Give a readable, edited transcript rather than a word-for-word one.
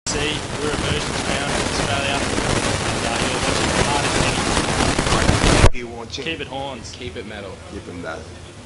See, we're Aversions around Australia. And, you're watching the hardest Eddie. You watching? Keep it horns. Keep it metal. Keep it metal.